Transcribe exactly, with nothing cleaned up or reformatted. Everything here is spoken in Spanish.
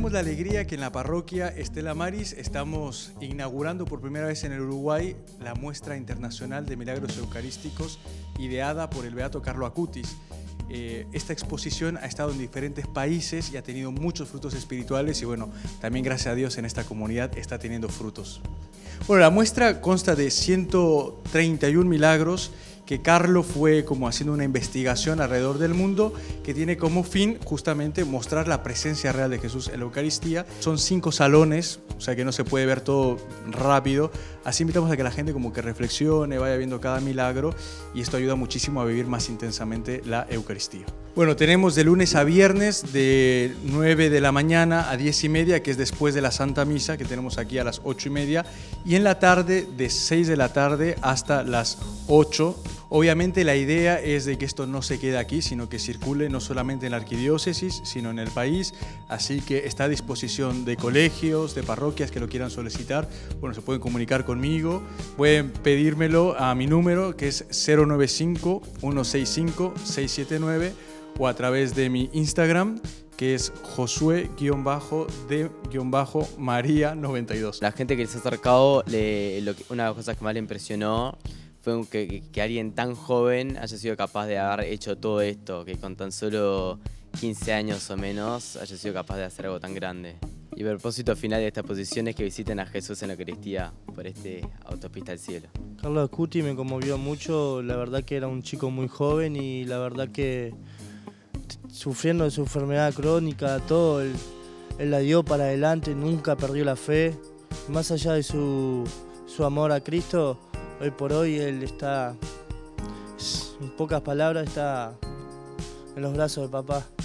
Tenemos la alegría que en la parroquia Estela Maris estamos inaugurando por primera vez en el Uruguay la muestra internacional de milagros eucarísticos ideada por el beato Carlo Acutis. Eh, esta exposición ha estado en diferentes países y ha tenido muchos frutos espirituales y bueno, también gracias a Dios en esta comunidad está teniendo frutos. Bueno, la muestra consta de ciento treinta y un milagros que Carlo fue como haciendo una investigación alrededor del mundo que tiene como fin justamente mostrar la presencia real de Jesús en la Eucaristía. Son cinco salones, o sea que no se puede ver todo rápido. Así invitamos a que la gente como que reflexione, vaya viendo cada milagro y esto ayuda muchísimo a vivir más intensamente la Eucaristía. Bueno, tenemos de lunes a viernes de nueve de la mañana a diez y media, que es después de la Santa Misa, que tenemos aquí a las ocho y media, y en la tarde de seis de la tarde hasta las ocho. Obviamente la idea es de que esto no se quede aquí, sino que circule no solamente en la arquidiócesis, sino en el país, así que está a disposición de colegios, de parroquias que lo quieran solicitar. Bueno, se pueden comunicar conmigo, pueden pedírmelo a mi número que es cero nueve cinco, uno seis cinco, seis siete nueve o a través de mi Instagram que es Josué de María noventa y dos. La gente que se ha acercado, le, lo que, una de las cosas que más le impresionó fue que, que alguien tan joven haya sido capaz de haber hecho todo esto, que con tan solo quince años o menos haya sido capaz de hacer algo tan grande. Y el propósito final de esta exposición es que visiten a Jesús en la Eucaristía por este Autopista al Cielo. Carlo Acutis me conmovió mucho, la verdad que era un chico muy joven y la verdad que sufriendo de su enfermedad crónica, todo, él, él la dio para adelante, nunca perdió la fe. Más allá de su, su amor a Cristo, hoy por hoy él está, en pocas palabras, está en los brazos de papá.